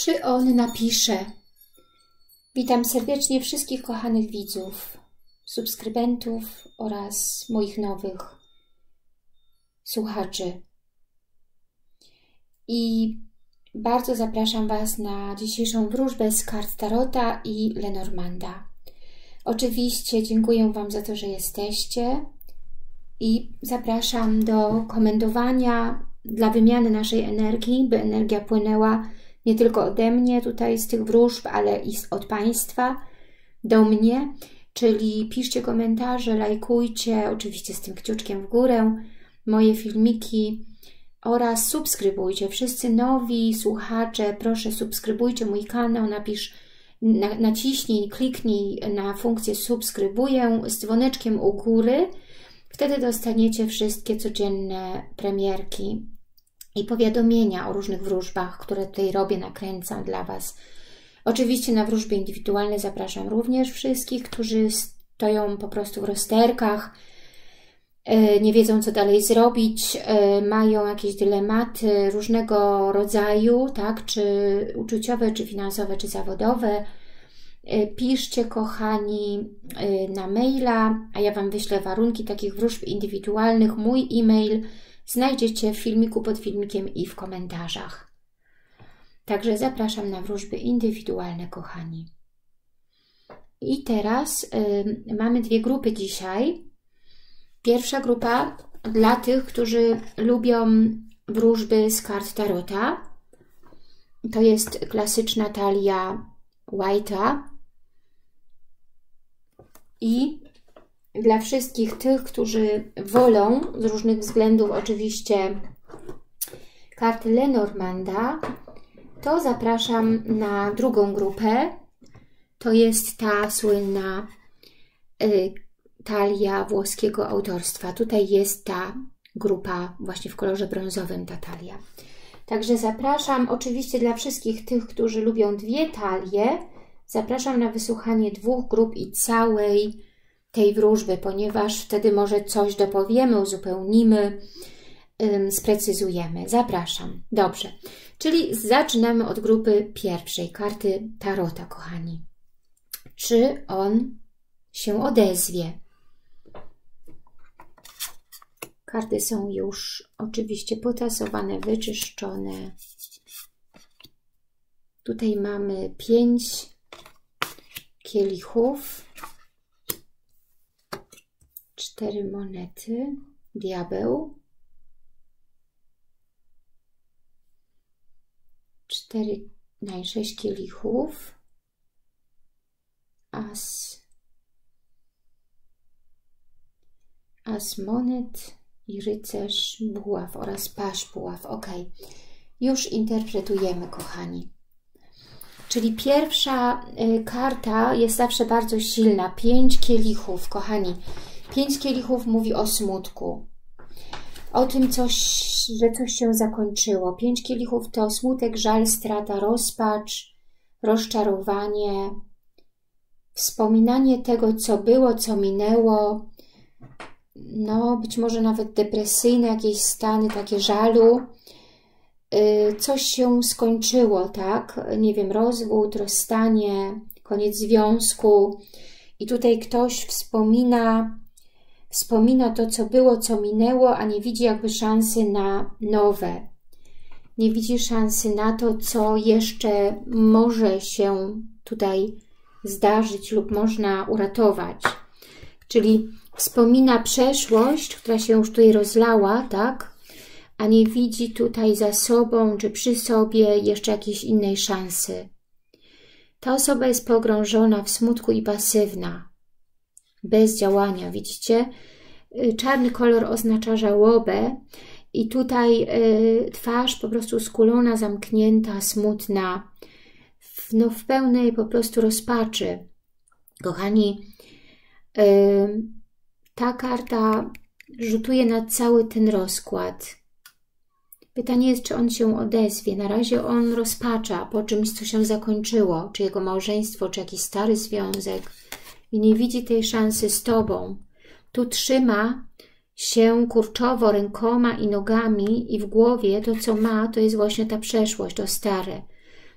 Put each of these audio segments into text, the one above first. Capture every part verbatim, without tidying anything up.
Czy on napisze? Witam serdecznie wszystkich kochanych widzów, subskrybentów oraz moich nowych słuchaczy. I bardzo zapraszam Was na dzisiejszą wróżbę z kart Tarota i Lenormanda. Oczywiście dziękuję Wam za to, że jesteście i zapraszam do komentowania dla wymiany naszej energii, by energia płynęła nie tylko ode mnie tutaj z tych wróżb, ale i od Państwa do mnie. Czyli piszcie komentarze, lajkujcie, oczywiście z tym kciuczkiem w górę, moje filmiki oraz subskrybujcie. Wszyscy nowi słuchacze, proszę subskrybujcie mój kanał, napisz, na, naciśnij, kliknij na funkcję subskrybuję z dzwoneczkiem u góry. Wtedy dostaniecie wszystkie codzienne premierki i powiadomienia o różnych wróżbach, które tutaj robię, nakręcam dla Was. Oczywiście na wróżby indywidualne zapraszam również wszystkich, którzy stoją po prostu w rozterkach, nie wiedzą, co dalej zrobić, mają jakieś dylematy różnego rodzaju, tak, czy uczuciowe, czy finansowe, czy zawodowe. Piszcie, kochani, na maila, a ja Wam wyślę warunki takich wróżb indywidualnych. Mój e-mail znajdziecie w filmiku, pod filmikiem i w komentarzach. Także zapraszam na wróżby indywidualne, kochani. I teraz y, mamy dwie grupy dzisiaj. Pierwsza grupa dla tych, którzy lubią wróżby z kart Tarota. To jest klasyczna talia White'a. I dla wszystkich tych, którzy wolą, z różnych względów oczywiście, karty Lenormanda, to zapraszam na drugą grupę. To jest ta słynna y, talia włoskiego autorstwa. Tutaj jest ta grupa właśnie w kolorze brązowym, ta talia. Także zapraszam oczywiście dla wszystkich tych, którzy lubią dwie talie, zapraszam na wysłuchanie dwóch grup i całej tej wróżby, ponieważ wtedy może coś dopowiemy, uzupełnimy, ym, sprecyzujemy. Zapraszam. Dobrze. Czyli zaczynamy od grupy pierwszej, karty Tarota, kochani. Czy on się odezwie? Karty są już oczywiście potasowane, wyczyszczone. Tutaj mamy pięć kielichów, cztery monety, diabeł, cztery, no, sześć kielichów, as, as monet i rycerz buław oraz paź buław. Ok, już interpretujemy, kochani. Czyli pierwsza y, karta jest zawsze bardzo silna. Pięć kielichów, kochani. Pięć kielichów mówi o smutku. O tym, coś, że coś się zakończyło. Pięć kielichów to smutek, żal, strata, rozpacz, rozczarowanie, wspominanie tego, co było, co minęło. No, być może nawet depresyjne jakieś stany, takie żalu. Coś się skończyło, tak? Nie wiem, rozwód, rozstanie, koniec związku. I tutaj ktoś wspomina, wspomina to, co było, co minęło, a nie widzi jakby szansy na nowe. Nie widzi szansy na to, co jeszcze może się tutaj zdarzyć lub można uratować. Czyli wspomina przeszłość, która się już tutaj rozlała, tak? A nie widzi tutaj za sobą czy przy sobie jeszcze jakiejś innej szansy. Ta osoba jest pogrążona w smutku i pasywna, bez działania, widzicie? Czarny kolor oznacza żałobę i tutaj y, twarz po prostu skulona, zamknięta, smutna, w, no, w pełnej po prostu rozpaczy. Kochani, y, ta karta rzutuje na cały ten rozkład. Pytanie jest, czy on się odezwie. Na razie on rozpacza po czymś, co się zakończyło, czy jego małżeństwo, czy jakiś stary związek i nie widzi tej szansy z Tobą. Tu trzyma się kurczowo rękoma i nogami i w głowie to, co ma, to jest właśnie ta przeszłość, to stare.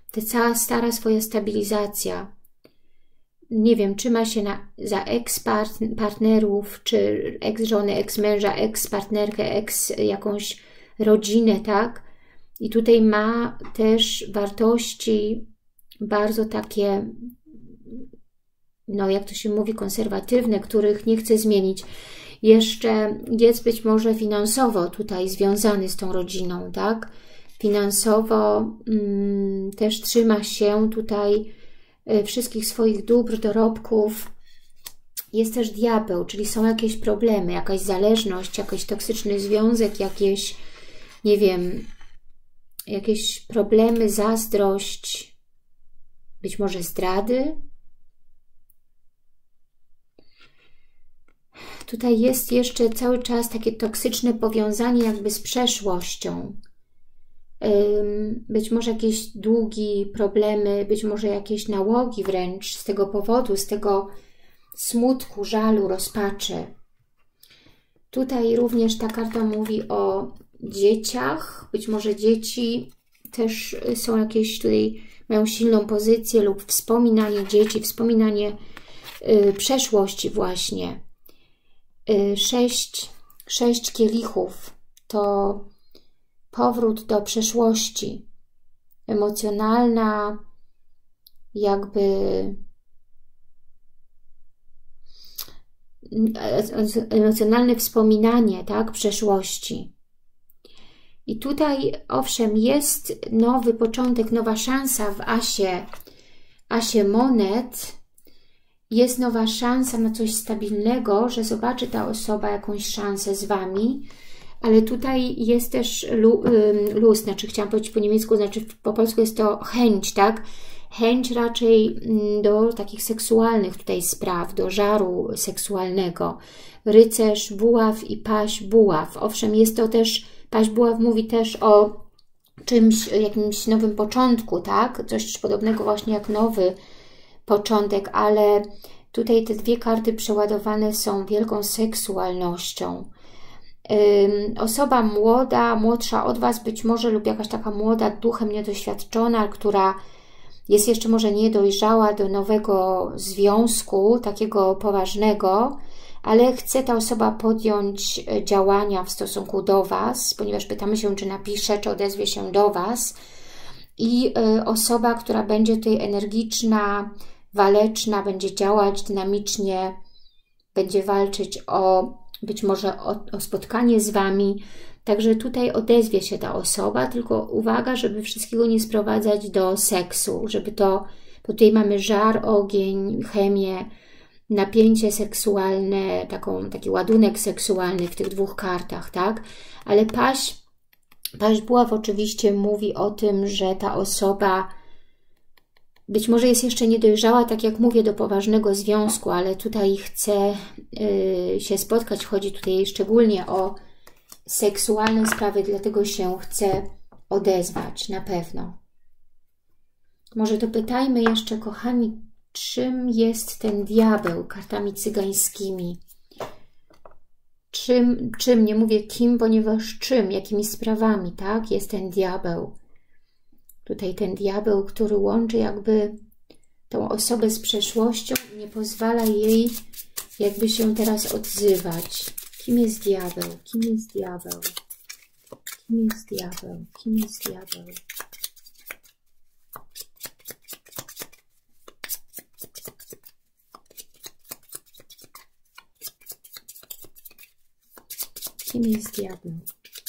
ta cała stara swoja stabilizacja. Nie wiem, trzyma się na, za ex-partnerów, czy ex-żony, ex-męża, ex-partnerkę, ex jakąś rodzinę, tak? I tutaj ma też wartości bardzo takie, no jak to się mówi, konserwatywne, których nie chce zmienić. Jeszcze jest być może finansowo tutaj związany z tą rodziną, tak? Finansowo mm, też trzyma się tutaj y, wszystkich swoich dóbr, dorobków. Jest też diabeł, czyli są jakieś problemy, jakaś zależność, jakiś toksyczny związek, jakieś, nie wiem, jakieś problemy, zazdrość, być może zdrady. Tutaj jest jeszcze cały czas takie toksyczne powiązanie jakby z przeszłością. Być może jakieś długi, problemy, być może jakieś nałogi wręcz z tego powodu, z tego smutku, żalu, rozpaczy. Tutaj również ta karta mówi o dzieciach. Być może dzieci też są jakieś tutaj, mają silną pozycję lub wspominanie dzieci, wspominanie y, przeszłości właśnie. Y, sześć, sześć kielichów to powrót do przeszłości. Emocjonalna, jakby emocjonalne wspominanie, tak, przeszłości. I tutaj, owszem, jest nowy początek, nowa szansa w asie, asie monet. Jest nowa szansa na coś stabilnego, że zobaczy ta osoba jakąś szansę z Wami, ale tutaj jest też luz, znaczy chciałam powiedzieć po niemiecku, znaczy po polsku jest to chęć, tak? Chęć raczej do takich seksualnych tutaj spraw, do żaru seksualnego. Rycerz, buław i paź, buław. Owszem, jest to też, paź, buław mówi też o czymś, jakimś nowym początku, tak? Coś podobnego właśnie jak nowy początek, ale tutaj te dwie karty przeładowane są wielką seksualnością. Osoba młoda, młodsza od Was być może lub jakaś taka młoda, duchem niedoświadczona, która jest jeszcze może niedojrzała do nowego związku, takiego poważnego, ale chce ta osoba podjąć działania w stosunku do Was, ponieważ pytamy się, czy napisze, czy odezwie się do Was. I osoba, która będzie tutaj energiczna, waleczna, będzie działać dynamicznie, będzie walczyć o być może o, o spotkanie z Wami. Także tutaj odezwie się ta osoba, tylko uwaga, żeby wszystkiego nie sprowadzać do seksu, żeby to, bo tutaj mamy żar, ogień, chemię, napięcie seksualne, taką, taki ładunek seksualny w tych dwóch kartach, tak? Ale paź, paź buław oczywiście mówi o tym, że ta osoba być może jest jeszcze niedojrzała, tak jak mówię, do poważnego związku, ale tutaj chce yy, się spotkać. Chodzi tutaj szczególnie o seksualne sprawy, dlatego się chce odezwać, na pewno. Może dopytajmy jeszcze, kochani, czym jest ten diabeł kartami cygańskimi? Czym, czym, nie mówię kim, ponieważ czym, jakimi sprawami, tak, jest ten diabeł. Tutaj ten diabeł, który łączy jakby tą osobę z przeszłością i nie pozwala jej jakby się teraz odzywać. Kim jest diabeł? Kim jest diabeł? Kim jest diabeł? Kim jest diabeł? Kim jest diabeł?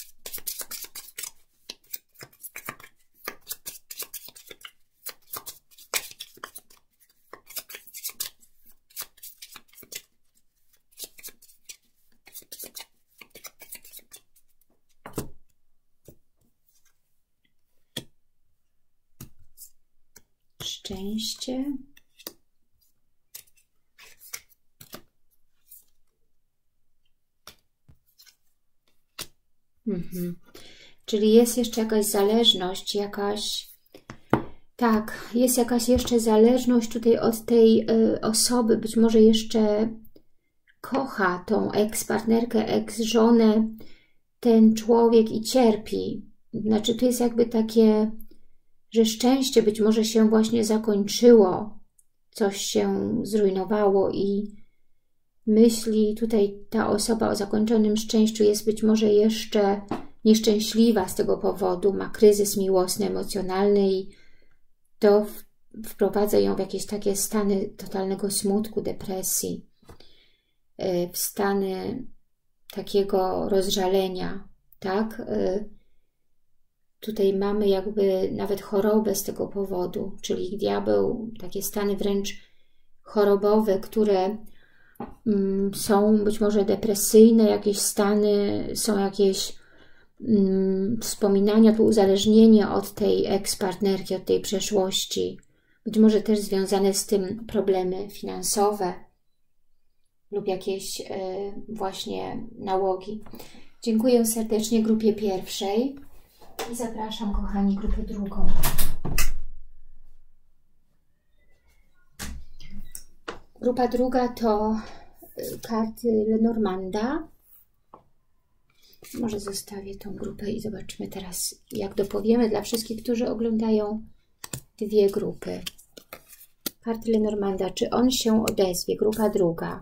Szczęście. Mhm. Czyli jest jeszcze jakaś zależność, jakaś... Tak, jest jakaś jeszcze zależność tutaj od tej y, osoby. Być może jeszcze kocha tą eks-partnerkę, eks-żonę, ten człowiek i cierpi. Znaczy, tu jest jakby takie... że szczęście być może się właśnie zakończyło, coś się zrujnowało i myśli tutaj ta osoba o zakończonym szczęściu jest być może jeszcze nieszczęśliwa z tego powodu, ma kryzys miłosny, emocjonalny i to wprowadza ją w jakieś takie stany totalnego smutku, depresji, w stany takiego rozżalenia, tak? Tutaj mamy jakby nawet chorobę z tego powodu, czyli diabeł, takie stany wręcz chorobowe, które mm, są być może depresyjne, jakieś stany, są jakieś mm, wspominania, tu uzależnienie od tej eks-partnerki, od tej przeszłości, być może też związane z tym problemy finansowe lub jakieś y, właśnie nałogi. Dziękuję serdecznie grupie pierwszej i zapraszam, kochani, grupę drugą. Grupa druga to karty Lenormanda. Może zostawię tą grupę i zobaczymy teraz, jak dopowiemy dla wszystkich, którzy oglądają dwie grupy. Karty Lenormanda, czy on się odezwie? Grupa druga.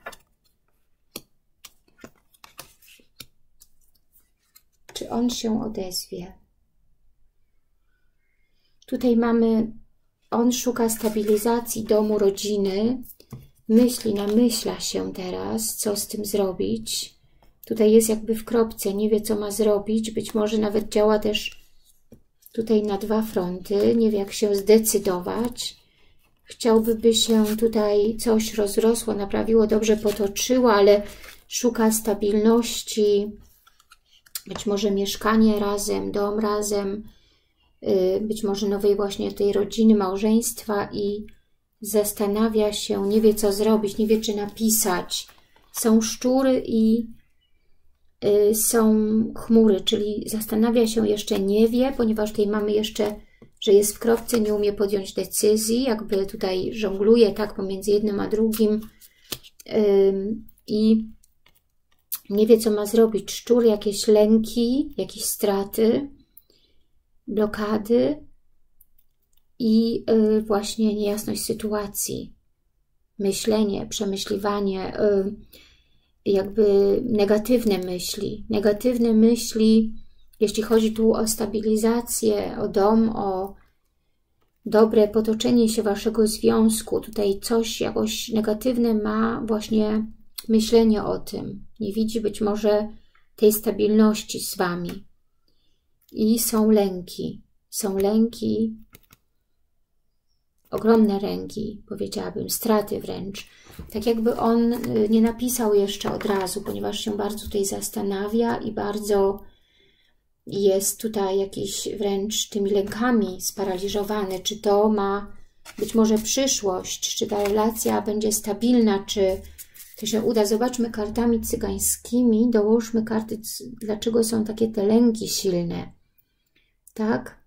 Czy on się odezwie? Tutaj mamy, on szuka stabilizacji domu, rodziny, myśli, namyśla się teraz, co z tym zrobić. Tutaj jest jakby w kropce, nie wie, co ma zrobić, być może nawet działa też tutaj na dwa fronty, nie wie, jak się zdecydować. Chciałby, by się tutaj coś rozrosło, naprawiło, dobrze potoczyło, ale szuka stabilności, być może mieszkanie razem, dom razem, być może nowej właśnie tej rodziny, małżeństwa i zastanawia się, nie wie, co zrobić, nie wie, czy napisać. Są szczury i y, są chmury, czyli zastanawia się, jeszcze nie wie, ponieważ tutaj mamy jeszcze, że jest w kropce, nie umie podjąć decyzji, jakby tutaj żongluje tak pomiędzy jednym a drugim y, i nie wie, co ma zrobić. Szczur, jakieś lęki, jakieś straty, blokady i y, właśnie niejasność sytuacji, myślenie, przemyśliwanie, y, jakby negatywne myśli. Negatywne myśli, jeśli chodzi tu o stabilizację, o dom, o dobre potoczenie się waszego związku. Tutaj coś jakoś negatywne ma właśnie myślenie o tym. Nie widzi być może tej stabilności z wami. I są lęki. Są lęki, ogromne lęki, powiedziałabym, straty wręcz. Tak jakby on nie napisał jeszcze od razu, ponieważ się bardzo tutaj zastanawia i bardzo jest tutaj jakiś wręcz tymi lękami sparaliżowany. Czy to ma być może przyszłość, czy ta relacja będzie stabilna, czy to się uda. Zobaczmy kartami cygańskimi, dołóżmy karty, dlaczego są takie te lęki silne. Tak?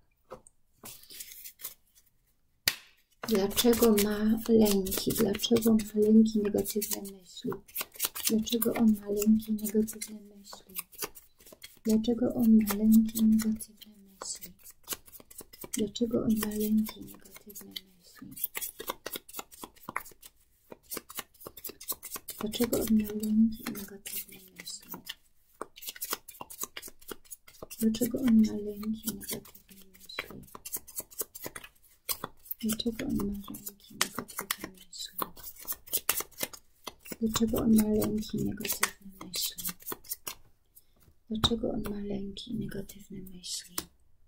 Dlaczego ma lęki? Dlaczego ma lęki, negatywne myśli? Dlaczego on ma lęki, negatywne myśli? Dlaczego on ma lęki, negatywne myśli? Dlaczego on ma lęki, negatywne myśli? Dlaczego on ma lęki i negatywne myśli? Dlaczego on ma lęki i negatywne myśli? Dlaczego on ma lęki i negatywne myśli? Dlaczego on ma lęki i negatywne myśli? Dlaczego on ma lęki i negatywne myśli?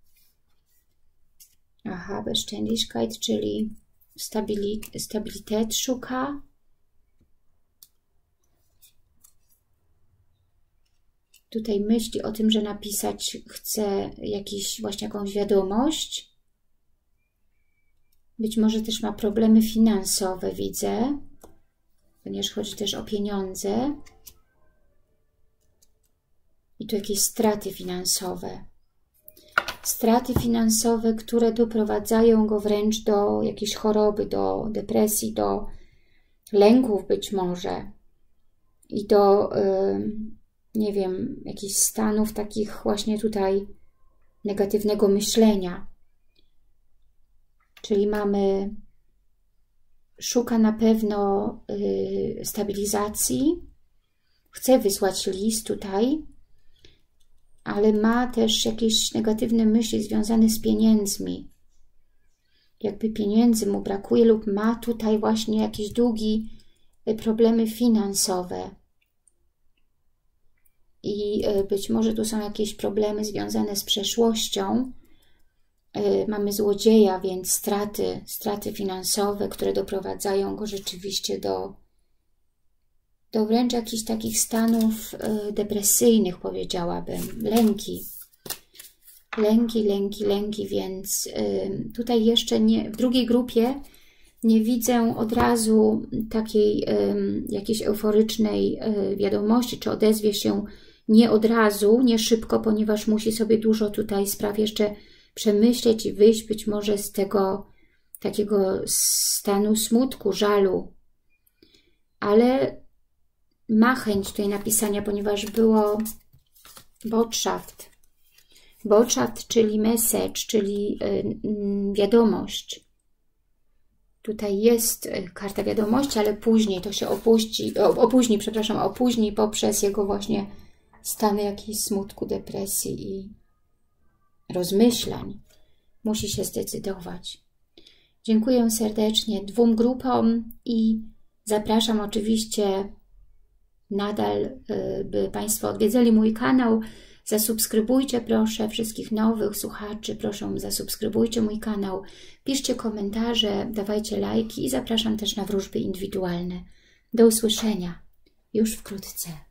Aha, Beständigkeit, czyli stabilit, stabilitet szuka. Tutaj myśli o tym, że napisać chce jakiś, właśnie jakąś wiadomość. Być może też ma problemy finansowe, widzę, ponieważ chodzi też o pieniądze. I tu jakieś straty finansowe. Straty finansowe, które doprowadzają go wręcz do jakiejś choroby, do depresji, do lęków być może. I do, yy, nie wiem, jakichś stanów takich właśnie tutaj negatywnego myślenia. Czyli mamy, szuka na pewno y, stabilizacji, chce wysłać list tutaj, ale ma też jakieś negatywne myśli związane z pieniędzmi. Jakby pieniędzy mu brakuje lub ma tutaj właśnie jakieś długi, problemy finansowe. I być może tu są jakieś problemy związane z przeszłością. Mamy złodzieja, więc straty, straty finansowe, które doprowadzają go rzeczywiście do, do wręcz jakichś takich stanów depresyjnych, powiedziałabym. Lęki. Lęki, lęki, lęki, więc tutaj jeszcze nie, w drugiej grupie nie widzę od razu takiej jakiejś euforycznej wiadomości, czy odezwie się nie od razu, nie szybko, ponieważ musi sobie dużo tutaj spraw jeszcze przemyśleć i wyjść być może z tego takiego stanu smutku, żalu. Ale ma chęć tutaj napisania, ponieważ było Botschaft. Botschaft, czyli message, czyli wiadomość. Tutaj jest karta wiadomości, ale później to się opuści, opóźni, przepraszam, opóźni poprzez jego właśnie stany jakiejś smutku, depresji i rozmyślań. Musi się zdecydować. Dziękuję serdecznie dwóm grupom i zapraszam oczywiście nadal, by Państwo odwiedzali mój kanał. Zasubskrybujcie proszę wszystkich nowych słuchaczy, proszę zasubskrybujcie mój kanał, piszcie komentarze, dawajcie lajki i zapraszam też na wróżby indywidualne. Do usłyszenia już wkrótce.